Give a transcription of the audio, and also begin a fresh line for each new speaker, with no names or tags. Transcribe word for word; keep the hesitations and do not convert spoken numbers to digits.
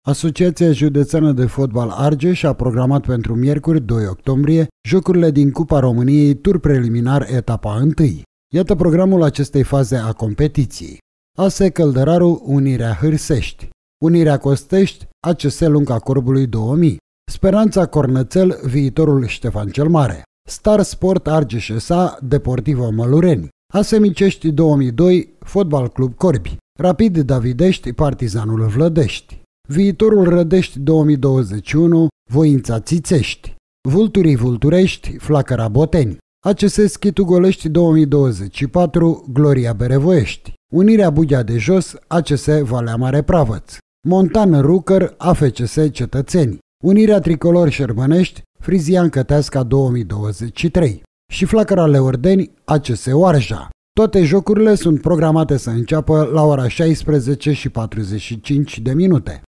Asociația Județeană de Fotbal Argeș a programat pentru miercuri doi octombrie jocurile din Cupa României, tur preliminar etapa unu. Iată programul acestei faze a competiției. A S Căldăraru, Unirea Hârsești, Unirea Costești, A C S Lunca Corbului două mii, Speranța Cornățel, Viitorul Ștefan cel Mare, Star Sport Argeș S A, Deportivo Mălureni, A S Micești două mii doi, Fotbal Club Corbi, Rapid Davidești, Partizanul Vlădești, Viitorul Rădești două mii douăzeci și unu, Voința Țițești, Vulturii Vulturești, Flacăra Boteni, A C S Schitu Golești două mii douăzeci și patru, Gloria Berevoiești, Unirea Bughea de Jos, A C S Valea Mare Pravăț, Montan Rucăr, A F C S Cetățeni, Unirea Tricolor Șerbănești, Frizian Căteasca două mii douăzeci și trei și Flacăra Leordeni, A C S Oarja. Toate jocurile sunt programate să înceapă la ora șaisprezece și patruzeci și cinci de minute.